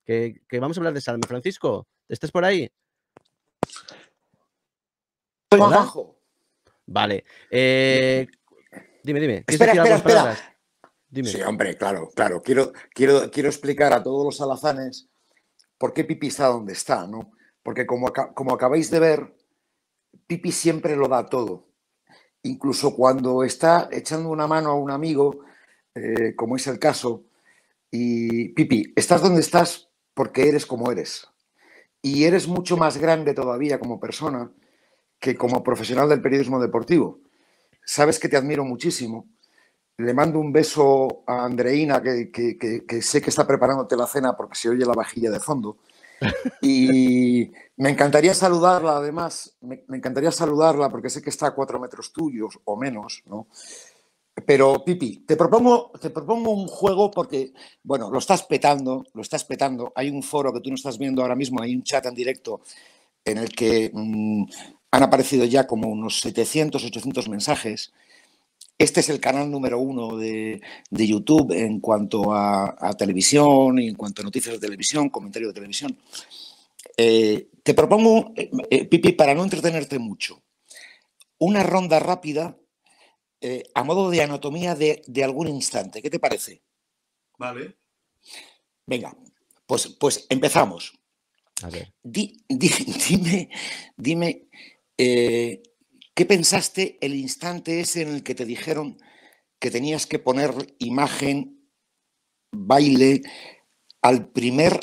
que vamos a hablar de San Francisco. ¿Estás por ahí? Soy ¿Hola? Juanjo. Vale. Dime. ¿Quieres Espera, decir algunas palabras? Dime. Sí, hombre, claro. Quiero explicar a todos los alazanes por qué Pipi está donde está, ¿no? Porque como acabáis de ver, Pipi siempre lo da todo. Incluso cuando está echando una mano a un amigo, como es el caso, y Pipi, estás donde estás porque eres como eres. Y eres mucho más grande todavía como persona que como profesional del periodismo deportivo. Sabes que te admiro muchísimo. Le mando un beso a Andreina, que sé que está preparándote la cena porque se oye la vajilla de fondo. Y me encantaría saludarla, además, me encantaría saludarla porque sé que está a 4 metros tuyos o menos, ¿no? Pero, Pipi, te propongo un juego porque, bueno, lo estás petando. Hay un foro que tú no estás viendo ahora mismo, hay un chat en directo en el que han aparecido ya como unos 700, 800 mensajes. Este es el canal número 1 de YouTube en cuanto a televisión y en cuanto a noticias de televisión, comentario de televisión. Te propongo, Pipi, para no entretenerte mucho, una ronda rápida a modo de anatomía de algún instante. ¿Qué te parece? Vale. Venga, pues empezamos. A ver. Dime ¿qué pensaste el instante ese en el que te dijeron que tenías que poner imagen, baile, al primer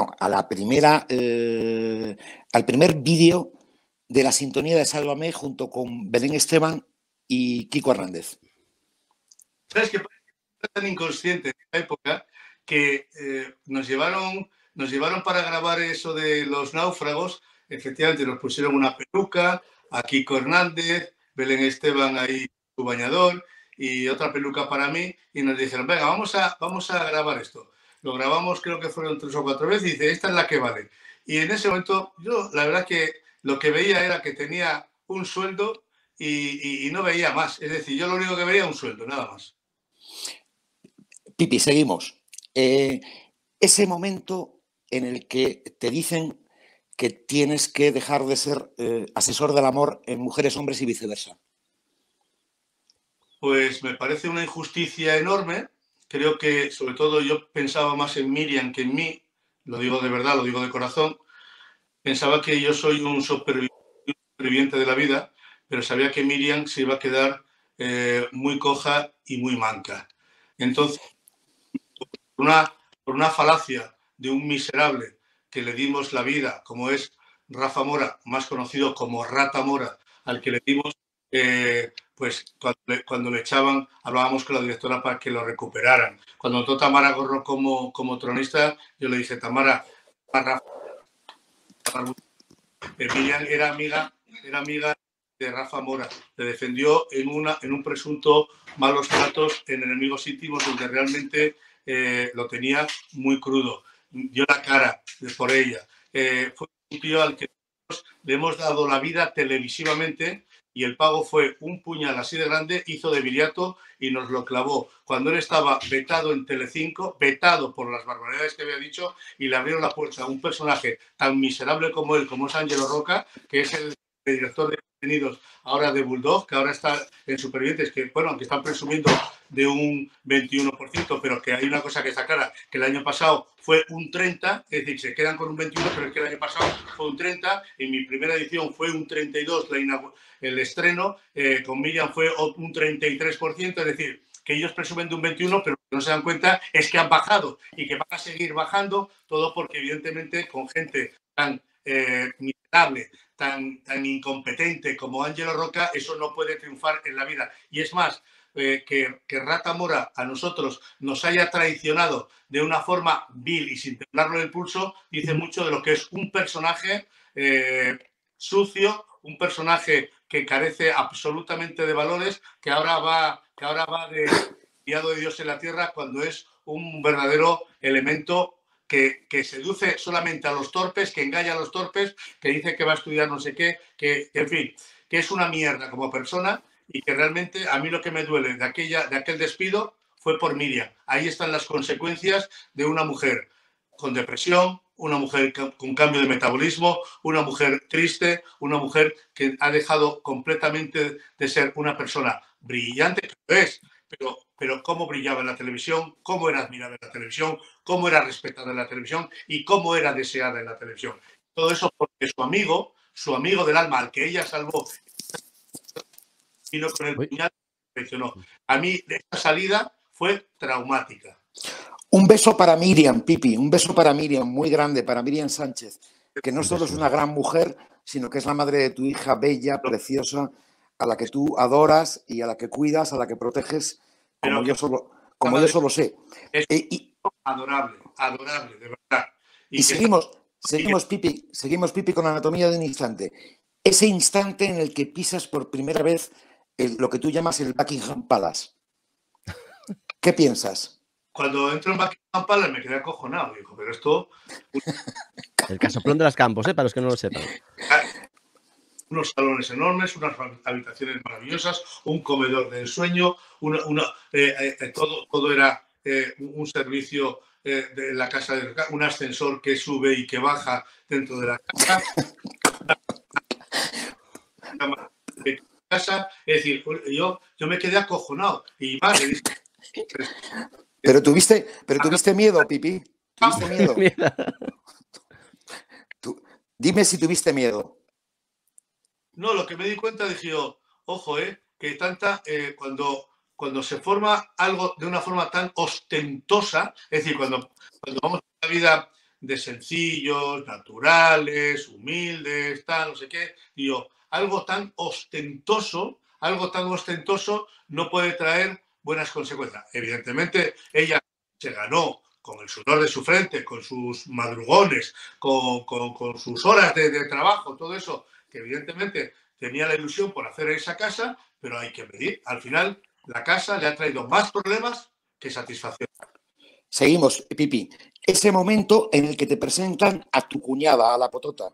vídeo de la sintonía de Sálvame junto con Belén Esteban y Kiko Hernández? ¿Sabes qué pasa? Tan inconsciente en esa época que nos llevaron para grabar eso de los náufragos. Efectivamente, nos pusieron una peluca, a Kiko Hernández, Belén Esteban ahí, su bañador, y otra peluca para mí, y nos dijeron, venga, vamos a grabar esto. Lo grabamos, creo que fueron 3 o 4 veces, y dice, esta es la que vale. Y en ese momento, yo la verdad que lo que veía era que tenía un sueldo y no veía más. Es decir, yo lo único que veía era un sueldo, nada más. Pipi, seguimos. Ese momento en el que te dicen que tienes que dejar de ser asesor del amor en mujeres, hombres y viceversa. Pues me parece una injusticia enorme. Creo que, sobre todo, yo pensaba más en Miriam que en mí. Lo digo de verdad, lo digo de corazón. Pensaba que yo soy un superviviente de la vida, pero sabía que Miriam se iba a quedar muy coja y muy manca. Entonces, por una falacia de un miserable que le dimos la vida, como es Rafa Mora, más conocido como Rata Mora, al que le dimos, pues cuando le echaban, hablábamos con la directora para que lo recuperaran. Cuando notó Tamara Gorro como tronista, yo le dije, Tamara, Miriam era amiga de Rafa Mora, le defendió en un presunto malos tratos en Enemigos Íntimos, donde realmente lo tenía muy crudo. Dio la cara por ella. Fue un tío al que le hemos dado la vida televisivamente y el pago fue un puñal así de grande, hizo de viriato y nos lo clavó cuando él estaba vetado en Telecinco, vetado por las barbaridades que había dicho, y le abrieron la puerta a un personaje tan miserable como él, como es Ángelo Roca, que es el director de contenidos ahora de Bulldog, que ahora está en Supervivientes, que bueno, aunque están presumiendo de un 21%, pero que hay una cosa que está clara, que el año pasado fue un 30%, es decir, se quedan con un 21%, pero es que el año pasado fue un 30%, en mi primera edición fue un 32%, el estreno, con Miriam fue un 33%, es decir, que ellos presumen de un 21%, pero lo que no se dan cuenta es que han bajado y que van a seguir bajando, todo porque evidentemente con gente tan miserable, tan incompetente como Ángelo Roca, eso no puede triunfar en la vida. Y es más, que Rata Mora a nosotros nos haya traicionado de una forma vil y sin temblarlo el pulso, dice mucho de lo que es un personaje sucio, un personaje que carece absolutamente de valores, que ahora va de enviado de Dios en la tierra, cuando es un verdadero elemento que seduce solamente a los torpes, que engaña a los torpes, que dice que va a estudiar no sé qué, que en fin, que es una mierda como persona, y que realmente a mí lo que me duele de aquel despido fue por Miriam. Ahí están las consecuencias de una mujer con depresión, una mujer con cambio de metabolismo, una mujer triste, una mujer que ha dejado completamente de ser una persona brillante, que lo es, pero cómo brillaba en la televisión, cómo era admirada en la televisión, cómo era respetada en la televisión y cómo era deseada en la televisión. Todo eso porque su amigo del alma, al que ella salvó, vino con el puñal y traicionó. A mí, esta salida fue traumática. Un beso para Miriam, Pipi, un beso para Miriam, muy grande, para Miriam Sánchez, que no solo es una gran mujer, sino que es la madre de tu hija bella, preciosa, a la que tú adoras y a la que cuidas, a la que proteges, como yo solo sé. Es adorable, adorable, de verdad. Y seguimos, Pipi, con Anatomía de un instante. Ese instante en el que pisas por primera vez lo que tú llamas el Buckingham Palace. ¿Qué piensas? Cuando entro en Buckingham Palace me quedé acojonado. Digo, pero esto... El casoplón de las Campos, para los que no lo sepan. Unos salones enormes, unas habitaciones maravillosas, un comedor de ensueño, todo era un servicio de la casa, un ascensor que sube y que baja dentro de la casa. Es decir, yo me quedé acojonado. Y más, Pero tuviste miedo, Pipi. ¿Tuviste miedo? Dime si tuviste miedo. No, lo que me di cuenta, dije yo, ojo, que cuando se forma algo de una forma tan ostentosa, es decir, cuando vamos a una vida de sencillos, naturales, humildes, tal, no sé qué, digo, algo tan ostentoso no puede traer buenas consecuencias. Evidentemente, ella se ganó con el sudor de su frente, con sus madrugones, con sus horas de trabajo, todo eso, que evidentemente tenía la ilusión por hacer esa casa, pero hay que medir. Al final, la casa le ha traído más problemas que satisfacción. Seguimos, Pipi. Ese momento en el que te presentan a tu cuñada, a la Potota.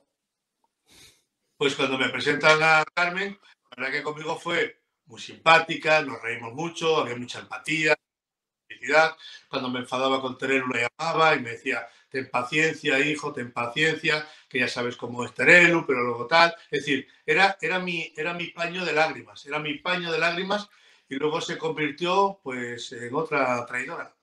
Pues cuando me presentan a Carmen, la verdad que conmigo fue muy simpática, nos reímos mucho, había mucha empatía, felicidad. Cuando me enfadaba con Terelu la llamaba y me decía, ten paciencia, hijo, ten paciencia, que ya sabes cómo es Terelu, pero luego tal. Es decir, era mi paño de lágrimas, y luego se convirtió pues en otra traidora.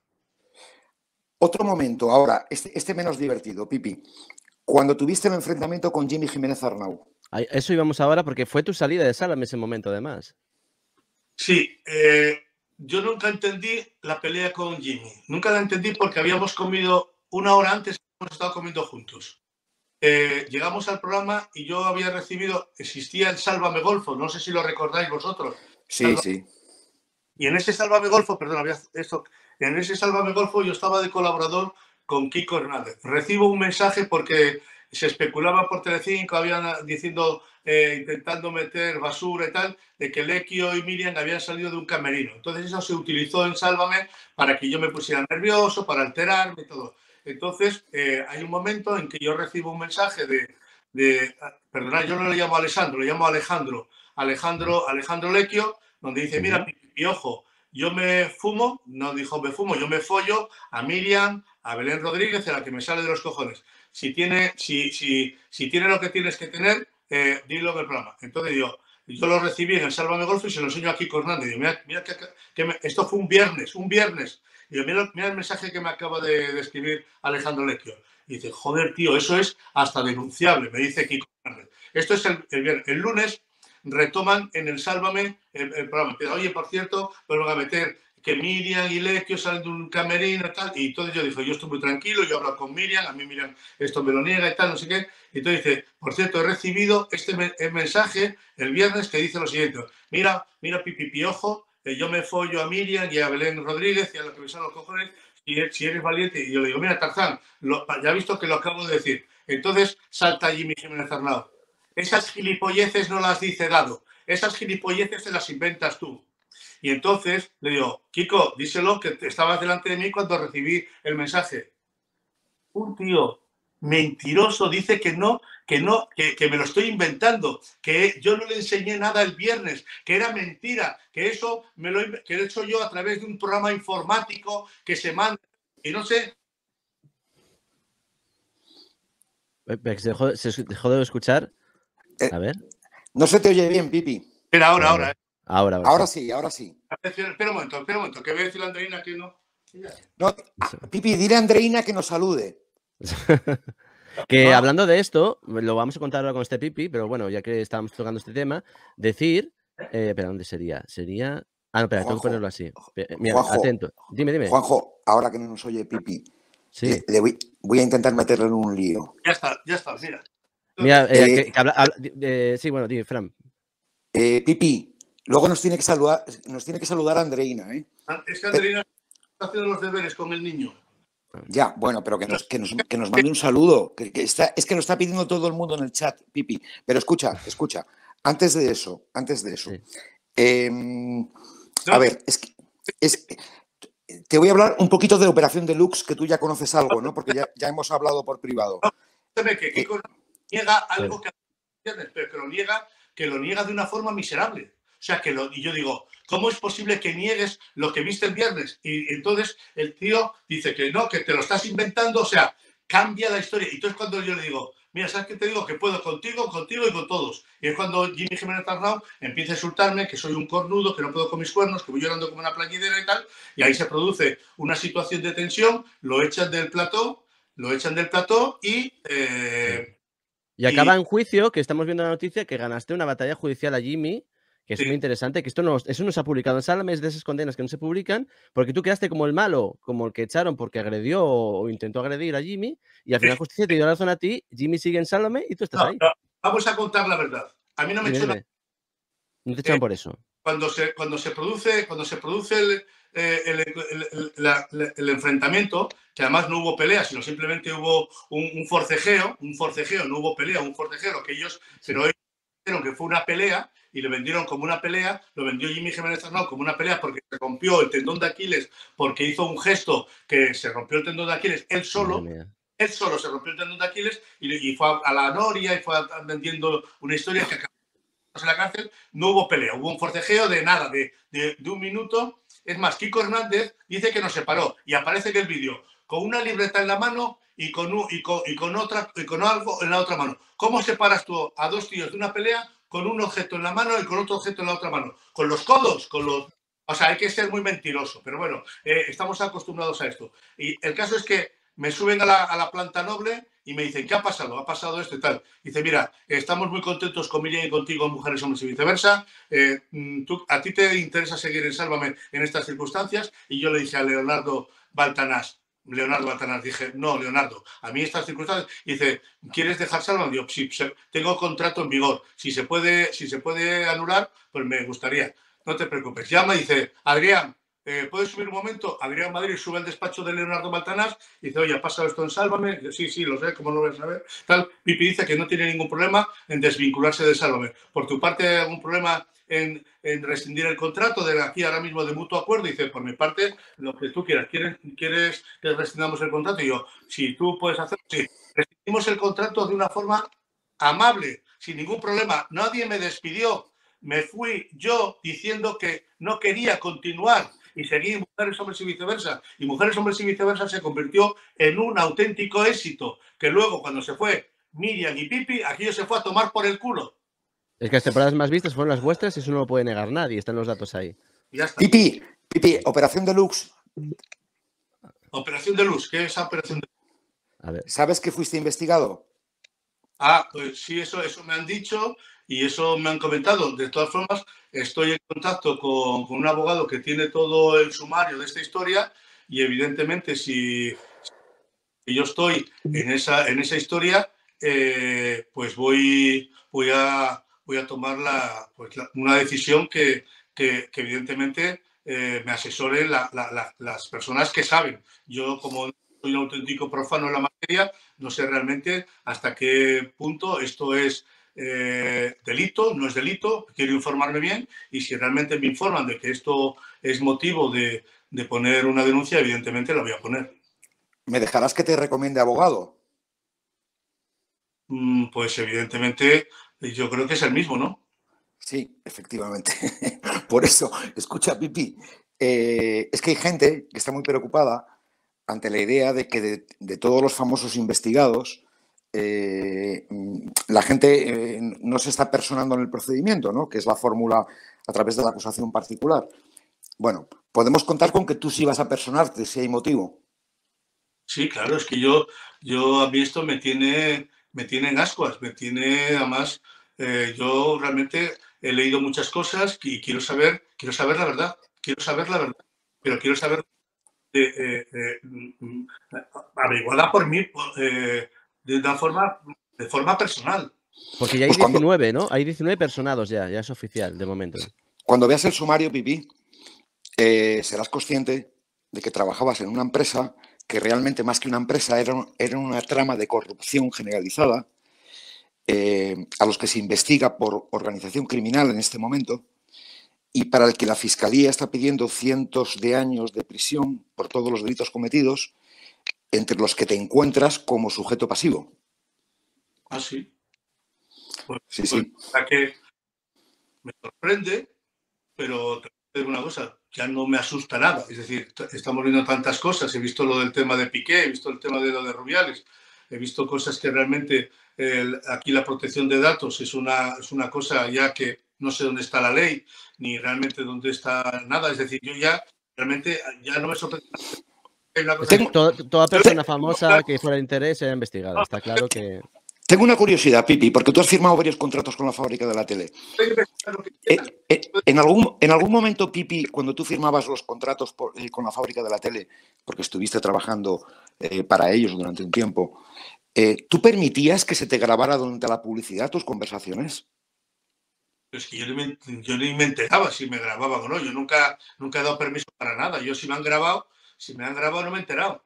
Otro momento, ahora, este menos divertido, Pipi. Cuando tuviste el enfrentamiento con Jimmy Jiménez Arnau. Eso íbamos ahora porque fue tu salida de sala en ese momento, además. Sí, yo nunca entendí la pelea con Jimmy. Nunca la entendí porque habíamos comido una hora antes, hemos estado comiendo juntos. Llegamos al programa y yo había recibido, existía el Sálvame Golfo, no sé si lo recordáis vosotros. Sí, sí. Y en ese Sálvame Golfo, en ese Sálvame Golfo yo estaba de colaborador con Kiko Hernández. Recibo un mensaje porque se especulaba por Telecinco, habían diciendo, intentando meter basura y tal, de que Lequio y Miriam habían salido de un camerino. Entonces eso se utilizó en Sálvame para que yo me pusiera nervioso, para alterarme y todo. Entonces hay un momento en que yo recibo un mensaje perdonad, yo no le llamo Alessandro, le llamo Alejandro Lequio, donde dice, mira, Piojo, yo me fumo, no dijo me fumo, yo me follo a Miriam, a Belén Rodríguez, a la que me sale de los cojones. Si tiene lo que tienes que tener, dilo en el programa. Entonces yo lo recibí en el Sálvame Golfo y se lo enseño aquí con Hernández. Y digo, mira esto fue un viernes. Y digo, mira el mensaje que me acaba de escribir Alejandro Lequio. Y dice, joder, tío, eso es hasta denunciable, me dice Kiko Hernández. Esto es el viernes. El lunes retoman en el Sálvame el programa. Oye, por cierto, vuelven a meter que Miriam y Lequio salen de un camerino y tal. Y entonces yo dije, yo estoy muy tranquilo, yo hablo con Miriam, a mí Miriam esto me lo niega y tal, no sé qué. Y entonces dice, por cierto, he recibido este mensaje el viernes que dice lo siguiente, mira, Pipi Piojo, yo me follo a Miriam y a Belén Rodríguez y a lo que me salen los cojones, si eres valiente. Y yo le digo, mira, Tarzán, ya he visto que lo acabo de decir. Entonces salta Jimmy Jiménez Arnau. Esas gilipolleces no las dice Dado. Esas gilipolleces te las inventas tú. Y entonces le digo, Kiko, díselo que estabas delante de mí cuando recibí el mensaje. Un tío mentiroso dice que me lo estoy inventando, que yo no le enseñé nada el viernes, que era mentira, que eso que lo he hecho yo a través de un programa informático que se manda. Y no sé. Se dejó de escuchar. Eh, A ver. No se te oye bien, Pipi. Espera, A ahora. ver. Ahora Ahora sí. sí, ahora sí. Espera un momento, que voy a decir a Andreina que no. No, Pipi, dile a Andreina que nos salude. Que No. hablando de esto, lo vamos a contar ahora con este Pipi, pero bueno, ya que estamos tocando este tema, decir. Espera, ¿dónde sería? Sería. Ah, no, espera, tengo que ponerlo así. Mira, Juanjo, atento. Dime. Juanjo, ahora que no nos oye Pipi, Sí. voy a intentar meterle en un lío. Ya está, mira. Mira, Entonces, que sí, bueno, dime, Fran. Pipi, luego nos tiene que saludar Andreina, ¿eh? Es que Andreina está haciendo los deberes con el niño. Ya, bueno, pero que nos mande un saludo. Es que lo está pidiendo todo el mundo en el chat, Pipi. Pero escucha. Antes de eso. Sí. A ver, te voy a hablar un poquito de Operación Deluxe, que tú ya conoces algo, ¿no? Porque ya hemos hablado por privado. Que Kiko niega algo pero que lo niega de una forma miserable. O sea, y yo digo, ¿cómo es posible que niegues lo que viste el viernes? Y entonces el tío dice que no, que te lo estás inventando, o sea, cambia la historia. Y entonces cuando yo le digo, mira, ¿sabes qué te digo? Que puedo contigo y con todos. Y es cuando Jimmy Jiménez Arnau empieza a insultarme, que soy un cornudo, que no puedo con mis cuernos, que voy llorando como una plañidera y tal. Y ahí se produce una situación de tensión, lo echan del plató y... Y acaba en juicio, que estamos viendo la noticia, que ganaste una batalla judicial a Jimmy, que es Sí. muy interesante, que eso no se ha publicado en Sálvame, es de esas condenas que no se publican, porque tú quedaste como el malo, como el que echaron porque agredió o intentó agredir a Jimmy, y al final justicia te dio la razón a ti, Jimmy sigue en Sálvame y tú estás ahí. No, vamos a contar la verdad. A mí no me echó nada. No te echaron por eso. Cuando se produce el enfrentamiento, que además no hubo pelea, sino simplemente hubo un forcejeo, no hubo pelea, un forcejeo, que ellos, Sí. pero ellos dijeron que fue una pelea y lo vendieron como una pelea, lo vendió Jimmy Jiménez Arnau como una pelea porque se rompió el tendón de Aquiles, porque hizo un gesto que se rompió el tendón de Aquiles él solo se rompió el tendón de Aquiles y fue a la noria y fue vendiendo una historia que acabó en la cárcel. No hubo pelea, hubo un forcejeo de nada, de un minuto. Es más, Kiko Hernández dice que nos separó y aparece en el vídeo con una libreta en la mano y con algo en la otra mano. ¿Cómo separas tú a dos tíos de una pelea con un objeto en la mano y con otro objeto en la otra mano? Con los codos, o sea, hay que ser muy mentiroso, pero bueno, estamos acostumbrados a esto. Y el caso es que me suben a la planta noble y me dicen, ¿qué ha pasado? Ha pasado esto y tal. Dice, mira, estamos muy contentos con Miriam y contigo, Mujeres, Hombres y Viceversa. ¿A ti te interesa seguir en Sálvame en estas circunstancias? Y yo le dije a Leonardo Baltanás, dije, no, Leonardo, a mí estas circunstancias, dice, ¿quieres dejar Sálvame? Digo, sí, tengo contrato en vigor. Si se puede anular, pues me gustaría. No te preocupes. Llama y dice, Adrián, ¿puedes subir un momento? Adrián Madrid sube al despacho de Leonardo Baltanás y dice, oye, ¿ha pasado esto en Sálvame? Dice, sí, lo sé, ¿cómo no lo voy a saber? Tal, Pipi dice que no tiene ningún problema en desvincularse de Sálvame. ¿Por tu parte hay algún problema en rescindir el contrato de aquí ahora mismo de mutuo acuerdo? Y dice, por mi parte, lo que tú quieras. ¿Quieres que rescindamos el contrato? Y yo, si tú puedes hacerlo, sí. Rescindimos el contrato de una forma amable, sin ningún problema. Nadie me despidió. Me fui yo diciendo que no quería continuar y seguí Mujeres, Hombres y Viceversa. Y Mujeres, Hombres y Viceversa se convirtió en un auténtico éxito, que luego cuando se fue Miriam y Pipi, aquello se fue a tomar por el culo. Es que las temporadas más vistas fueron las vuestras y eso no lo puede negar nadie, están los datos ahí. Y ya está. Pipi, Operación Deluxe. Operación Deluxe, ¿qué es esa Operación Deluxe? A ver. ¿Sabes que fuiste investigado? Pues sí, eso me han dicho y eso me han comentado. De todas formas, estoy en contacto con un abogado que tiene todo el sumario de esta historia y evidentemente si yo estoy en esa historia, pues voy a tomar una decisión que evidentemente me asesoren las personas que saben. Yo, como soy un auténtico profano en la materia, no sé realmente hasta qué punto esto es delito, no es delito, quiero informarme bien y si realmente me informan de que esto es motivo de poner una denuncia, evidentemente la voy a poner. ¿Me dejarás que te recomiende abogado? Pues evidentemente yo creo que es el mismo, ¿no? Sí, efectivamente. Por eso, escucha, Pipi, es que hay gente que está muy preocupada ante la idea de que de todos los famosos investigados, la gente no se está personando en el procedimiento, ¿no? Que es la fórmula a través de la acusación particular. Bueno, podemos contar con que tú sí vas a personarte si hay motivo. Sí, claro, es que yo a mí esto me tiene en ascuas, me tiene, además, yo realmente he leído muchas cosas y quiero saber la verdad, pero quiero saber averiguada por mí de forma personal. Porque ya hay Pues cuando, 19, ¿no? Hay 19 personados ya es oficial de momento. cuando veas el sumario, Pipi, serás consciente de que trabajabas en una empresa que realmente más que una empresa era una trama de corrupción generalizada, a los que se investiga por organización criminal en este momento y para el que la Fiscalía está pidiendo cientos de años de prisión por todos los delitos cometidos, entre los que te encuentras como sujeto pasivo. Ah, sí. Pues, Sí, sí. que me sorprende, pero te voy a decir una cosa, ya no me asusta nada. Es decir, estamos viendo tantas cosas. He visto lo del tema de Piqué, he visto el tema de lo de Rubiales, he visto cosas que realmente aquí la protección de datos es una cosa ya que no sé dónde está la ley, ni realmente dónde está nada. Es decir, yo ya realmente ya no me sorprende nada. Toda persona famosa que fuera de interés será investigada. Está claro que... Tengo una curiosidad, Pipi, porque tú has firmado varios contratos con la fábrica de la tele. En algún momento, Pipi, cuando tú firmabas los contratos con la fábrica de la tele, porque estuviste trabajando para ellos durante un tiempo, ¿tú permitías que se te grabara durante la publicidad tus conversaciones? Es que yo ni me enteraba si me grababan o no. Yo nunca he dado permiso para nada. Yo si me han grabado no me he enterado.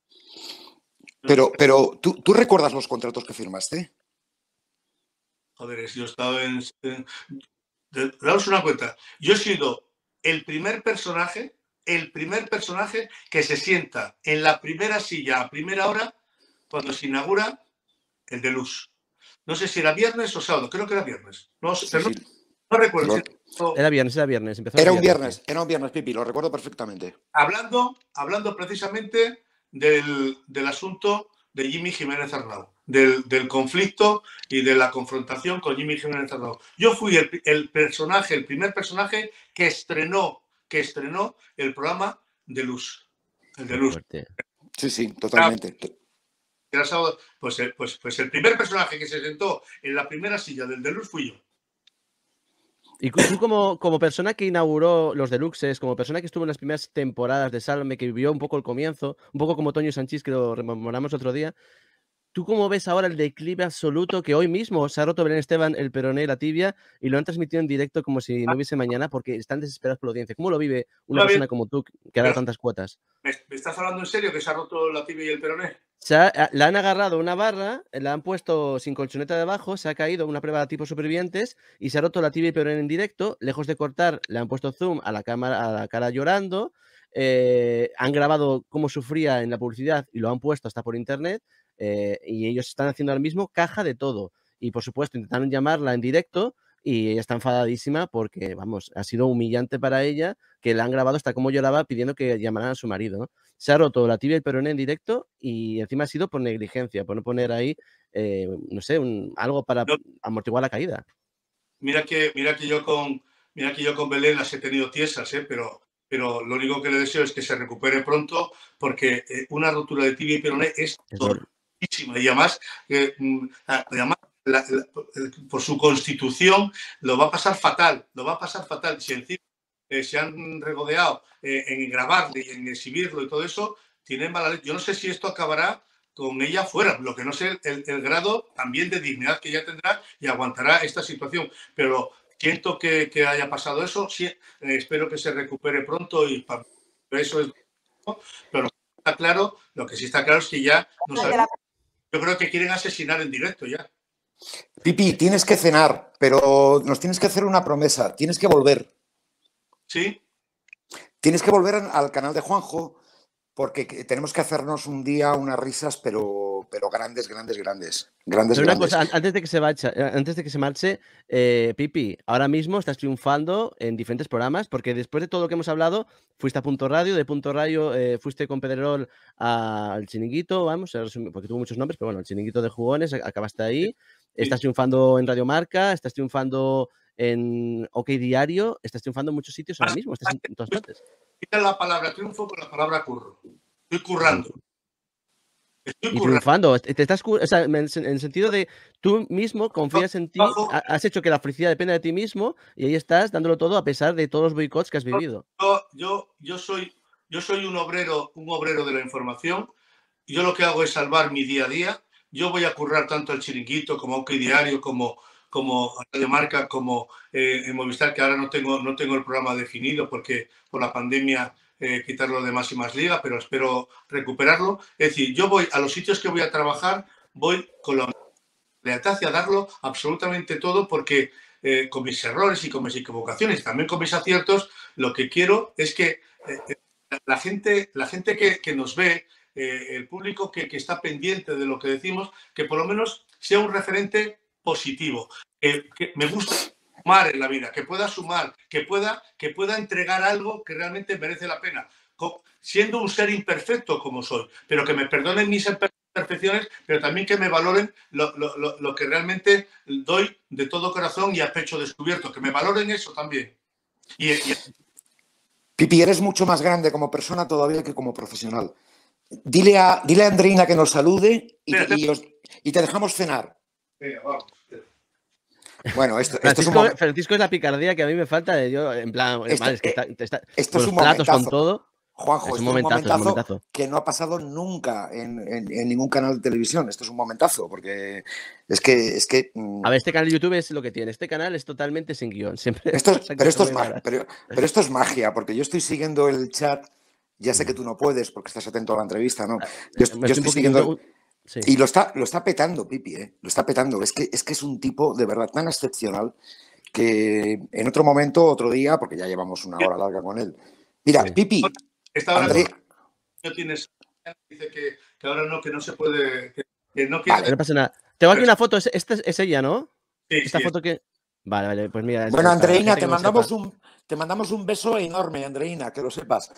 Pero ¿tú recuerdas los contratos que firmaste? Joder, yo he estado daos una cuenta. Yo he sido el primer personaje que se sienta en la primera silla a primera hora cuando se inaugura el Deluxe. No sé si era viernes o sábado, creo que era viernes. No, Sí, pero sí. no recuerdo. Era viernes. Empezó Era el un viernes. viernes, Pipi, lo recuerdo perfectamente. Hablando precisamente del asunto de Jimmy Jiménez Arnau, del conflicto y de la confrontación con Jimmy Jiménez Arnau. Yo fui el primer personaje que estrenó el programa Deluxe. El Deluxe. Sí, sí, totalmente. Era sábado, pues el primer personaje que se sentó en la primera silla del Deluxe fui yo. Y tú como persona que inauguró los Deluxes, como persona que estuvo en las primeras temporadas de Sálvame, que vivió un poco el comienzo, un poco como Toño Sanchís, que lo rememoramos otro día, ¿tú cómo ves ahora el declive absoluto que hoy mismo se ha roto Belén Esteban, el peroné y la tibia y lo han transmitido en directo como si no hubiese mañana porque están desesperados por la audiencia? ¿Cómo lo vive una persona como tú que ha dado tantas cuotas? ¿Me estás hablando en serio que se ha roto la tibia y el peroné? La han agarrado una barra, la han puesto sin colchoneta debajo, se ha caído una prueba tipo supervivientes y se ha roto la tibia y peroné en directo. Lejos de cortar, le han puesto zoom a la cara llorando. Han grabado cómo sufría en la publicidad y lo han puesto hasta por internet. Y ellos están haciendo ahora mismo caja de todo. Y por supuesto, intentaron llamarla en directo y ella está enfadadísima porque, vamos, ha sido humillante para ella que la han grabado hasta cómo lloraba pidiendo que llamaran a su marido, ¿no? Se ha roto la tibia y el peroné en directo y encima ha sido por negligencia, por no poner ahí, no sé, algo para amortiguar la caída. Mira que yo con Belén las he tenido tiesas, pero lo único que le deseo es que se recupere pronto porque una rotura de tibia y peroné es dolorosísima y además, por su constitución lo va a pasar fatal, Si encima se han regodeado en grabarle y en exhibirlo y todo eso, tienen mala leche. Yo no sé si esto acabará con ella fuera, lo que no sé el grado también de dignidad que ella tendrá y aguantará esta situación, pero siento que haya pasado eso, sí, espero que se recupere pronto y para eso es, pero lo que sí está claro es que ya no saben, yo creo que quieren asesinar en directo ya. Pipi, tienes que cenar, pero nos tienes que hacer una promesa, tienes que volver. ¿Sí? Tienes que volver al canal de Juanjo porque tenemos que hacernos un día unas risas, pero grandes, grandes, grandes. Grandes, Pero una grandes. cosa, antes de que se marche, Pipi, ahora mismo estás triunfando en diferentes programas, porque después de todo lo que hemos hablado, fuiste a Punto Radio, de Punto Radio fuiste con Pedrerol al Chiringuito, vamos, porque tuvo muchos nombres, pero bueno, el Chiringuito de Jugones, acabaste ahí. Estás triunfando en Radio Marca, estás triunfando en OK Diario, estás triunfando en muchos sitios ahora mismo, estás en todas partes. Quita la palabra triunfo con la palabra curro. Estoy currando. Y triunfando, te estás, o sea, en el sentido de tú mismo confías en ti, has hecho que la felicidad dependa de ti mismo y ahí estás dándolo todo a pesar de todos los boicots que has vivido. Yo soy un obrero de la información. Yo lo que hago es salvar mi día a día. Yo voy a currar tanto el Chiringuito como OK Diario, como Radio Marca, como en Movistar, que ahora no tengo el programa definido porque por la pandemia quitarlo de Máximas Liga, pero espero recuperarlo. Es decir, yo voy a los sitios que voy a trabajar, voy con la lealtad y a darlo absolutamente todo porque con mis errores y con mis equivocaciones, también con mis aciertos, lo que quiero es que la gente que nos ve, el público que está pendiente de lo que decimos, que por lo menos sea un referente positivo, que me gusta sumar en la vida, que pueda sumar, que pueda entregar algo que realmente merece la pena, siendo un ser imperfecto como soy, pero que me perdonen mis imperfecciones, pero también que me valoren lo que realmente doy de todo corazón y a pecho descubierto, que me valoren eso también. Pipi, eres mucho más grande como persona todavía que como profesional. Dile a Andreina que nos salude y te dejamos cenar. Vamos. Bueno, esto Francisco es la picardía que a mí me falta. Yo, en plan, es que esto es un platos momentazo. con todo. Juanjo, es un momentazo que no ha pasado nunca en ningún canal de televisión. Esto es un momentazo, porque es que a ver, este canal de YouTube es lo que tiene. Este canal es totalmente sin guión. Siempre pero esto es magia, porque yo estoy siguiendo el chat. Ya sé que tú no puedes porque estás atento a la entrevista, ¿no? Yo estoy siguiendo... Sí. Y lo está petando, Pipi, ¿eh? Lo está petando. Es que es un tipo de verdad tan excepcional que en otro momento, otro día, porque ya llevamos una hora larga con él. Mira, sí. Pipi, dice que ahora no, que no se puede... Que no, vale, no pasa nada. Tengo aquí una foto, esta es ella, ¿no? Sí, esta foto que... Vale, pues mira... Bueno, Andreina, te mandamos un beso enorme, Andreina, que lo sepas.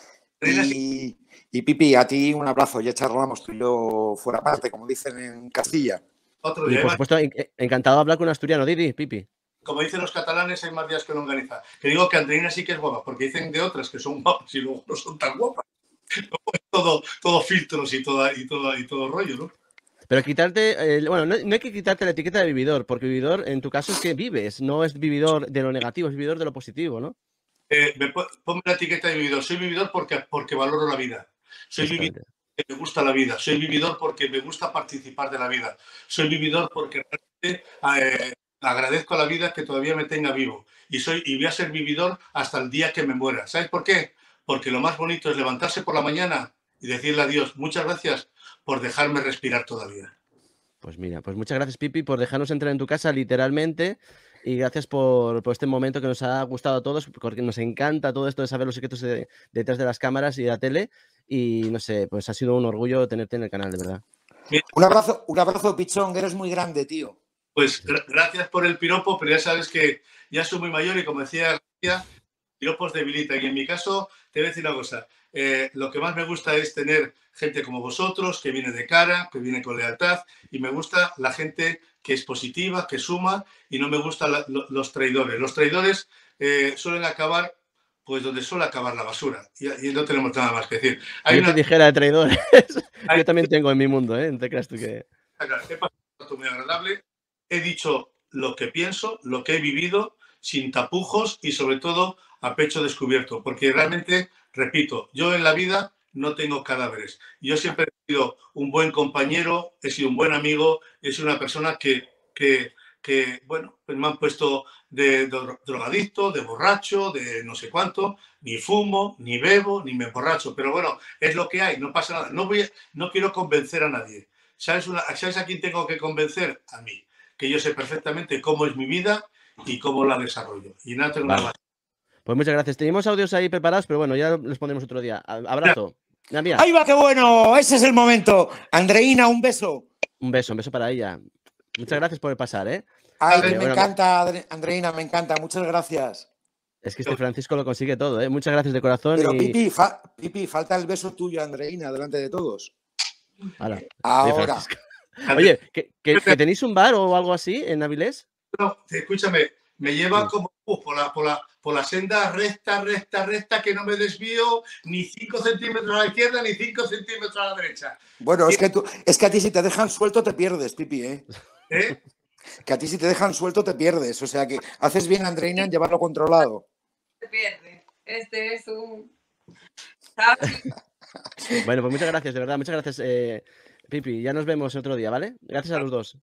Y Pipi, a ti un abrazo, ya charlamos tú y yo fuera parte, como dicen en Castilla. Otro día. Y por supuesto, encantado de hablar con un asturiano, Didi, Pipi. Como dicen los catalanes, hay más días que longaniza. Que digo que Andreina sí que es guapa, porque dicen de otras que son guapas y luego no son tan guapas. todo filtros y todo rollo, ¿no? Pero quitarte, bueno, no hay que quitarte la etiqueta de vividor, porque vividor en tu caso es que vives, no es vividor de lo negativo, es vividor de lo positivo, ¿no? Ponme la etiqueta de vividor. Soy vividor porque valoro la vida. Soy vividor porque me gusta la vida. Soy vividor porque me gusta participar de la vida. Soy vividor porque realmente agradezco a la vida que todavía me tenga vivo. Y voy a ser vividor hasta el día que me muera. ¿Sabes por qué? Porque lo más bonito es levantarse por la mañana y decirle a Dios, muchas gracias por dejarme respirar todavía. Pues mira, pues muchas gracias, Pipi, por dejarnos entrar en tu casa literalmente. Y gracias por este momento que nos ha gustado a todos, porque nos encanta todo esto de saber los secretos detrás de las cámaras y de la tele. Y no sé, pues ha sido un orgullo tenerte en el canal, de verdad. Un abrazo, Pichón, eres muy grande, tío. Pues gracias por el piropo, pero ya sabes que ya soy muy mayor y como decía García, piropos debilitan. Y en mi caso, te voy a decir una cosa. Lo que más me gusta es tener gente como vosotros, que viene de cara, que viene con lealtad, y me gusta la gente que es positiva, que suma, y no me gustan los traidores. Los traidores suelen acabar pues donde suele acabar la basura, y no tenemos nada más que decir. Yo te dijera de traidores, yo también tengo en mi mundo, ¿eh? No te creas tú que... He pasado muy agradable, he dicho lo que pienso, lo que he vivido, sin tapujos y sobre todo a pecho descubierto, porque realmente, repito, yo en la vida no tengo cadáveres. Yo siempre he sido un buen compañero, he sido un buen amigo, he sido una persona que bueno, pues me han puesto de drogadicto, de borracho, de no sé cuánto, ni fumo, ni bebo, ni me emborracho, pero bueno, es lo que hay, no pasa nada. No quiero convencer a nadie. ¿Sabes a quién tengo que convencer? A mí, que yo sé perfectamente cómo es mi vida y cómo la desarrollo. Y nada, tengo nada más. Pues muchas gracias. Tenemos audios ahí preparados, pero bueno, ya los pondremos otro día. Abrazo. Mira. ¡Ahí va, qué bueno! Ese es el momento. Andreina, un beso. Un beso para ella. Muchas gracias por pasar, ¿eh? Ay, Vale, me bueno, encanta, Andreina, me encanta. Muchas gracias. Es que este Francisco lo consigue todo, ¿eh? Muchas gracias de corazón. Pero y... Pipi, falta el beso tuyo, Andreina, delante de todos. Hala, Ahora. Oye, ¿que tenéis un bar o algo así en Avilés? No, escúchame, me lleva como por la senda recta, que no me desvío ni 5 centímetros a la izquierda ni 5 centímetros a la derecha. Bueno, es que a ti si te dejan suelto te pierdes, Pipi, ¿eh? ¿Eh? Que a ti si te dejan suelto te pierdes. O sea que haces bien, Andreina, en llevarlo controlado. Se pierde. Este es un... Bueno, pues muchas gracias, de verdad. Muchas gracias, Pipi. Ya nos vemos otro día, ¿vale? Gracias a los dos.